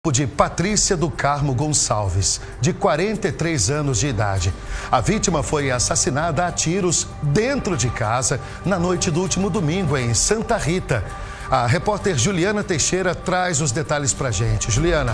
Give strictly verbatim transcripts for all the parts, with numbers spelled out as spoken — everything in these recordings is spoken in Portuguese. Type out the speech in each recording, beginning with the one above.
De Patrícia do Carmo Gonçalves, de quarenta e três anos de idade. A vítima foi assassinada a tiros dentro de casa na noite do último domingo em Santa Rita. A repórter Juliana Teixeira traz os detalhes pra gente. Juliana.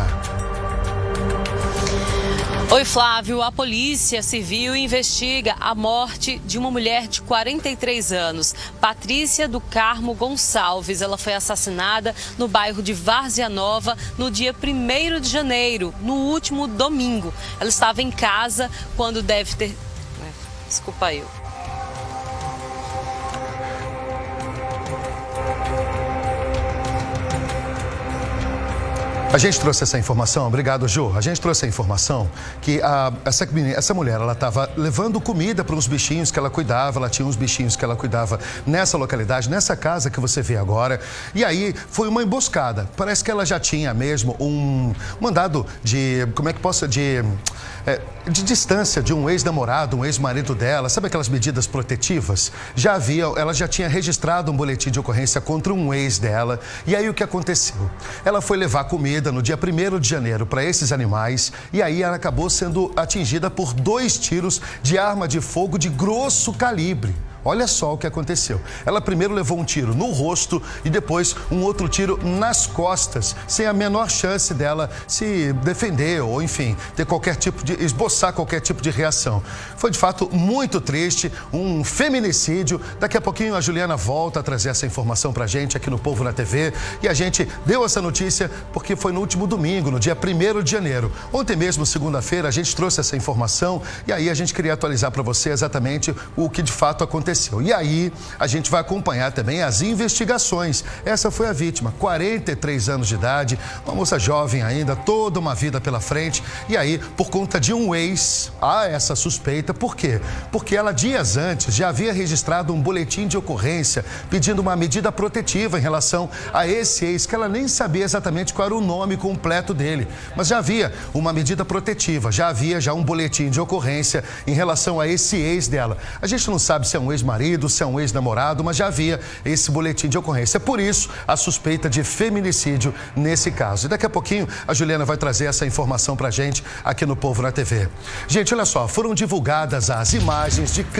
Oi, Flávio. A Polícia Civil investiga a morte de uma mulher de quarenta e três anos, Patrícia do Carmo Gonçalves. Ela foi assassinada no bairro de Várzea Nova no dia primeiro de janeiro, no último domingo. Ela estava em casa quando deve ter... Desculpa eu. A gente trouxe essa informação, obrigado, Ju. A gente trouxe a informação que a, essa, essa mulher, ela estava levando comida para uns bichinhos que ela cuidava, ela tinha uns bichinhos que ela cuidava nessa localidade, nessa casa que você vê agora. E aí foi uma emboscada. Parece que ela já tinha mesmo um mandado de, como é que posso, de, é, de distância de um ex-namorado, um ex-marido dela. Sabe aquelas medidas protetivas? Já havia, ela já tinha registrado um boletim de ocorrência contra um ex dela. E aí o que aconteceu? Ela foi levar comida no dia primeiro de janeiro para esses animais e aí ela acabou sendo atingida por dois tiros de arma de fogo de grosso calibre. Olha só o que aconteceu. Ela primeiro levou um tiro no rosto e depois um outro tiro nas costas, sem a menor chance dela se defender ou, enfim, ter qualquer tipo de... esboçar qualquer tipo de reação. Foi, de fato, muito triste, um feminicídio. Daqui a pouquinho a Juliana volta a trazer essa informação pra gente aqui no Povo na T V. E a gente deu essa notícia porque foi no último domingo, no dia primeiro de janeiro. Ontem mesmo, segunda-feira, a gente trouxe essa informação e aí a gente queria atualizar para você exatamente o que de fato aconteceu. E aí, a gente vai acompanhar também as investigações. Essa foi a vítima, quarenta e três anos de idade, uma moça jovem ainda, toda uma vida pela frente. E aí, por conta de um ex, há essa suspeita. Por quê? Porque ela, dias antes, já havia registrado um boletim de ocorrência pedindo uma medida protetiva em relação a esse ex, que ela nem sabia exatamente qual era o nome completo dele. Mas já havia uma medida protetiva, já havia já um boletim de ocorrência em relação a esse ex dela. A gente não sabe se é um ex marido, se é um ex-namorado, mas já havia esse boletim de ocorrência. Por isso, a suspeita de feminicídio nesse caso. E daqui a pouquinho, a Juliana vai trazer essa informação pra gente aqui no Povo na T V. Gente, olha só, foram divulgadas as imagens de